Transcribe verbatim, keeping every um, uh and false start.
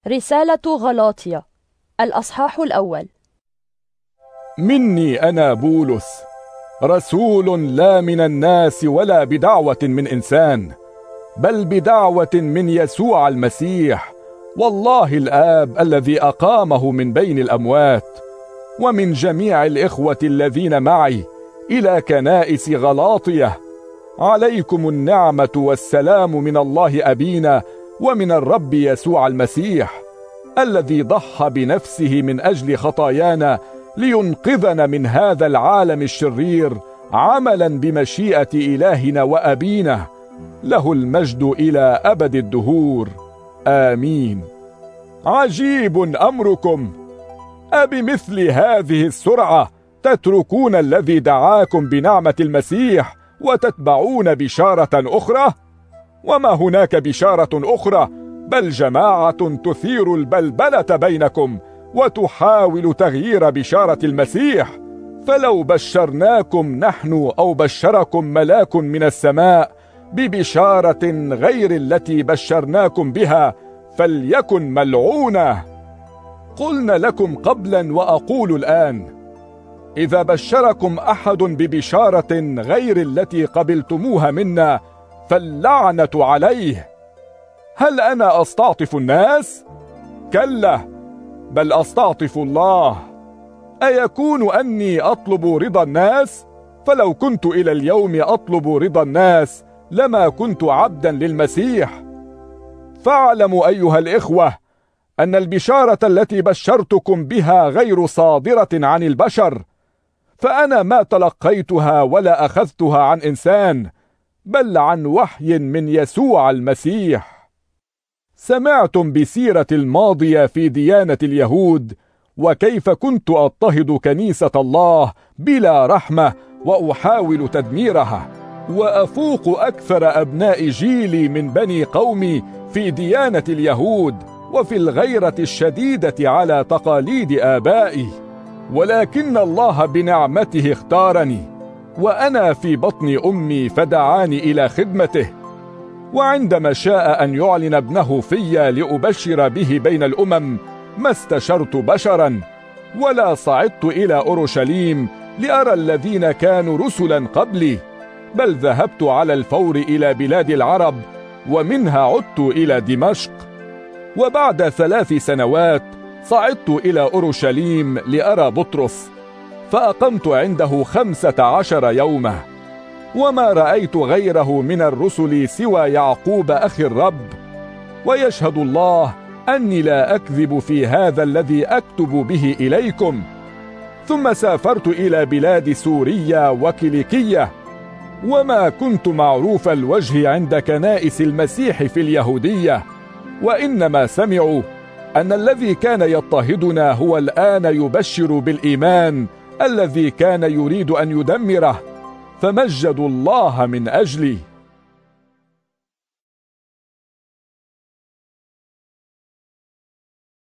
رسالة غلاطية الأصحاح الأول. مني أنا بولس، رسول لا من الناس ولا بدعوة من إنسان، بل بدعوة من يسوع المسيح والله الآب الذي أقامه من بين الأموات، ومن جميع الإخوة الذين معي إلى كنائس غلاطية. عليكم النعمة والسلام من الله أبينا ومن الرب يسوع المسيح، الذي ضحى بنفسه من أجل خطايانا لينقذنا من هذا العالم الشرير، عملا بمشيئة إلهنا وأبينا، له المجد إلى أبد الدهور، آمين. عجيب أمركم، أبمثل هذه السرعة تتركون الذي دعاكم بنعمة المسيح وتتبعون بشارة أخرى؟ وما هناك بشارة أخرى، بل جماعة تثير البلبلة بينكم وتحاول تغيير بشارة المسيح. فلو بشرناكم نحن أو بشركم ملاك من السماء ببشارة غير التي بشرناكم بها فليكن ملعونة. قلنا لكم قبلا وأقول الآن، إذا بشركم أحد ببشارة غير التي قبلتموها منا فاللعنة عليه. هل أنا أستعطف الناس؟ كلا، بل أستعطف الله. أيكون أني أطلب رضا الناس؟ فلو كنت إلى اليوم أطلب رضا الناس لما كنت عبدا للمسيح. فاعلموا أيها الإخوة أن البشارة التي بشرتكم بها غير صادرة عن البشر، فأنا ما تلقيتها ولا أخذتها عن إنسان، بل عن وحي من يسوع المسيح. سمعتم بسيرة الماضية في ديانة اليهود، وكيف كنت أضطهد كنيسة الله بلا رحمة وأحاول تدميرها، وأفوق أكثر أبناء جيلي من بني قومي في ديانة اليهود وفي الغيرة الشديدة على تقاليد آبائي. ولكن الله بنعمته اختارني وأنا في بطن أمي فدعاني إلى خدمته، وعندما شاء أن يعلن ابنه في لأبشر به بين الأمم ما استشرت بشرا ولا صعدت إلى أورشليم لأرى الذين كانوا رسلا قبلي، بل ذهبت على الفور إلى بلاد العرب، ومنها عدت إلى دمشق. وبعد ثلاث سنوات صعدت إلى أورشليم لأرى بطرس، فأقمت عنده خمسة عشر يوما، وما رأيت غيره من الرسل سوى يعقوب أخي الرب. ويشهد الله أني لا أكذب في هذا الذي أكتب به إليكم. ثم سافرت إلى بلاد سوريا وكيليكية، وما كنت معروف الوجه عند كنائس المسيح في اليهودية، وإنما سمعوا أن الذي كان يضطهدنا هو الآن يبشر بالإيمان الذي كان يريد أن يدمره، فمجدوا الله من أجلي.